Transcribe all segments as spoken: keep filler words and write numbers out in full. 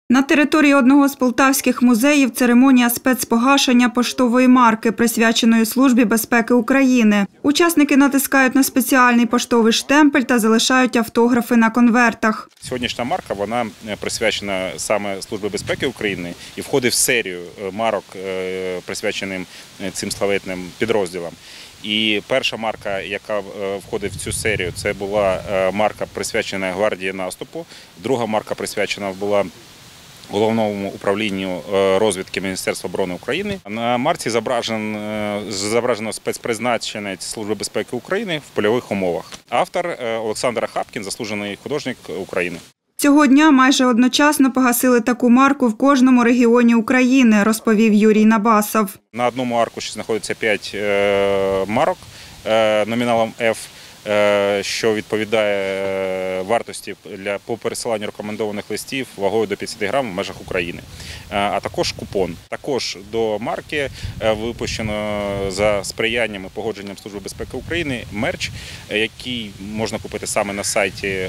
На території одного з полтавських музеїв церемонія спецпогашення поштової марки, присвяченої Службі безпеки України. Учасники натискають на спеціальний поштовий штемпель та залишають автографи на конвертах. Сьогоднішня марка вона присвячена саме Службі безпеки України і входить в серію марок, присвяченим цим славетним підрозділам. І перша марка, яка входить в цю серію, це була марка, присвячена гвардії наступу. Друга марка присвячена була Головному управлінню розвідки Міністерства оборони України. На марці зображено, зображено спецпризначенець Служби безпеки України в польових умовах. Автор Олександр Хапкін, заслужений художник України. Цього дня майже одночасно погасили таку марку в кожному регіоні України, розповів Юрій Набасов. На одному аркуші знаходиться п'ять марок номіналом F, що відповідає вартості для по пересиланню рекомендованих листів вагою до п'ятдесят грам в межах України, а також купон. Також до марки випущено за сприянням і погодженням Служби безпеки України мерч, який можна купити саме на сайті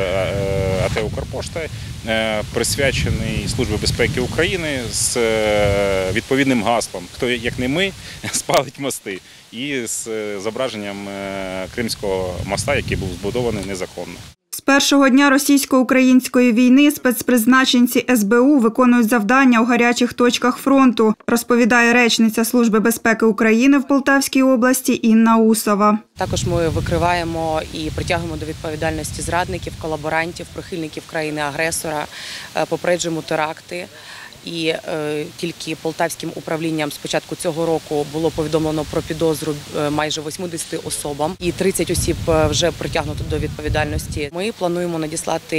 АТ «Укрпошта», присвячений Службі безпеки України з відповідним гаслом «Хто, як не ми, спалить мости» і з зображенням Кримського моста, який був збудований незаконно. З першого дня російсько-української війни спецпризначенці ес бе у виконують завдання у гарячих точках фронту, розповідає речниця Служби безпеки України в Полтавській області Інна Усова. Також ми викриваємо і притягуємо до відповідальності зрадників, колаборантів, прихильників країни-агресора, попереджуємо теракти. І е, тільки полтавським управлінням з початку цього року було повідомлено про підозру майже вісімдесяти особам, і тридцять осіб вже притягнуто до відповідальності. Ми плануємо надіслати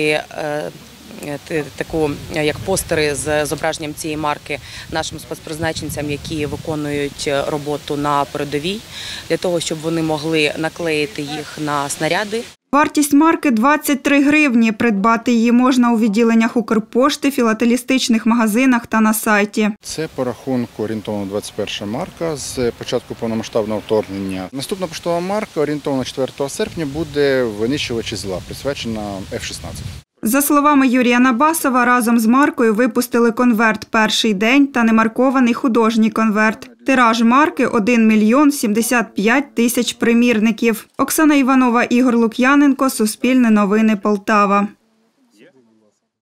е, таку, як постери з зображенням цієї марки нашим спецпризначенцям, які виконують роботу на передовій, для того, щоб вони могли наклеїти їх на снаряди. Вартість марки – двадцять три гривні. Придбати її можна у відділеннях Укрпошти, філателістичних магазинах та на сайті. Це по рахунку орієнтовно двадцять перша марка з початку повномасштабного вторгнення. Наступна поштова марка орієнтовно четвертого серпня буде винищувачі зла, присвячена еф шістнадцять. За словами Юрія Набасова, разом з маркою випустили конверт «Перший день» та немаркований художній конверт. Тираж марки – один мільйон сімдесят п'ять тисяч примірників. Оксана Іванова, Ігор Лук'яненко, Суспільне новини, Полтава.